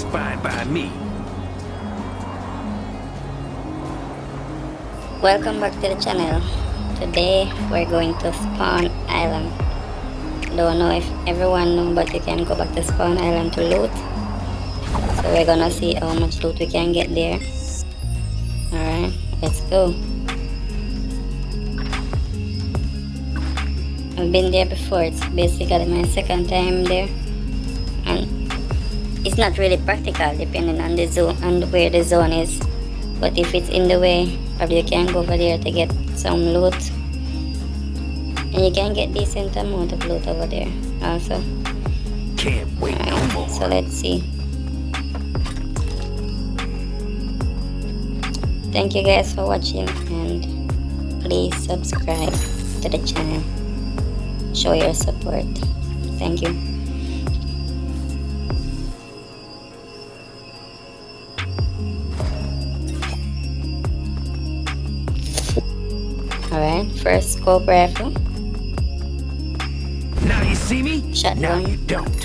fine by me. Welcome back to the channel. Today we're going to Spawn Island. Don't know if everyone know, but you can go back to Spawn Island to loot. So we're gonna see how much loot we can get there. Alright, let's go. I've been there before. It's basically my second time there, and it's not really practical depending on the zone and where the zone is. But if it's in the way, probably you can go over there to get some loot, and you can get decent amount of loot over there also. Can't wait no more. So let's see. Thank you guys for watching, and please subscribe to the channel. Show your support. Thank you. Alright, first scope rifle. Now you see me? Shotgun. Now you don't.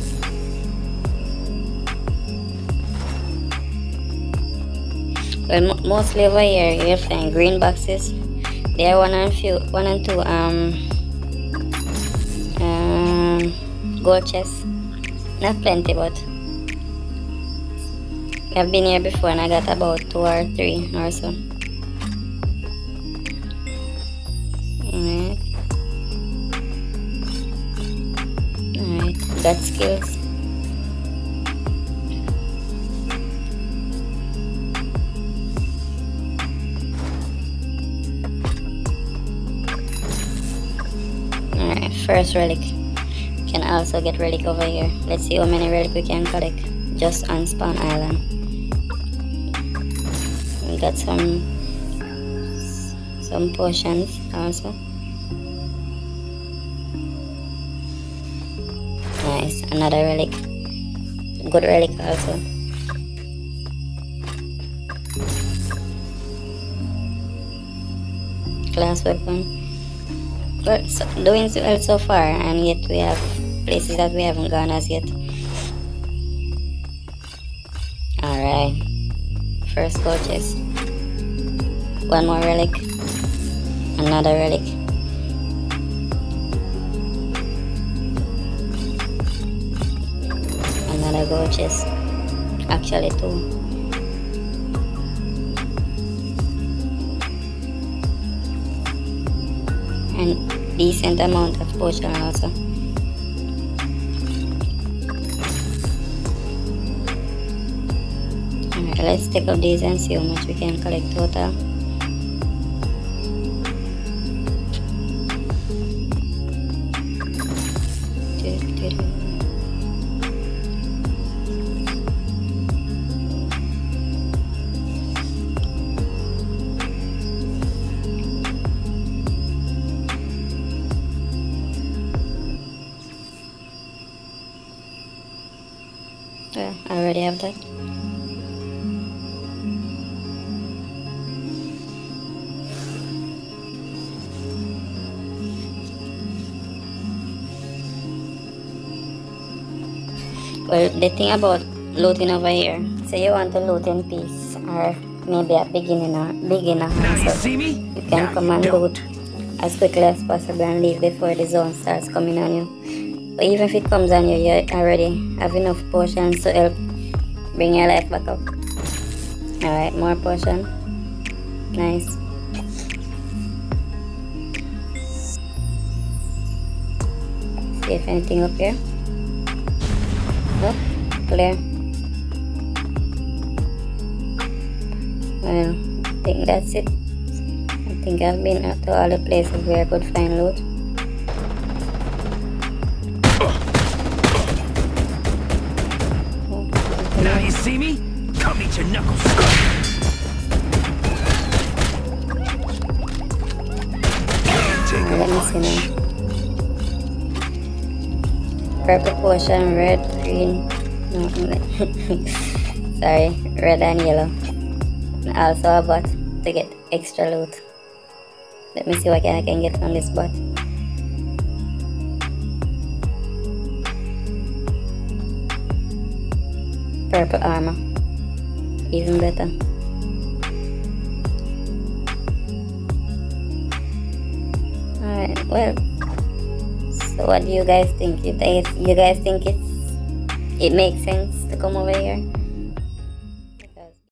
Well, mostly over here you'll find green boxes. There are one and two gold chests. Not plenty, but I've been here before and I got about 2 or 3 or so. Alright, got skills. Alright, first relic. Can also get relic over here. Let's see how many relic we can collect just on Spawn Island. We got some potions also. Nice, another relic. Good relic also. Class weapon. Well, so, doing well so far, and yet we have places that we haven't gone as yet. Alright, first gold chest. One more relic. Another relic. Another gold chest. Actually 2. And decent amount of potion also. Alright, let's take up these and see how much we can collect total. I already have that. Well, the thing about looting over here, so you want to loot in peace, or maybe a beginner so you can come and loot as quickly as possible and leave before the zone starts coming on you. But even if it comes on you, you already have enough potions to help bring your life back up. Alright, more potion. Nice. See if anything up here. Oh, clear. Well, I think that's it. I think I've been up to all the places where I could find loot. Now you see me? Come eat your knuckles. Let me see now. Purple potion, red, green. No, sorry, red and yellow. And also a bot to get extra loot. Let me see what I can get from this bot. purple armor. Even better. Alright, well. So what do you guys think? You guys think it makes sense to come over here?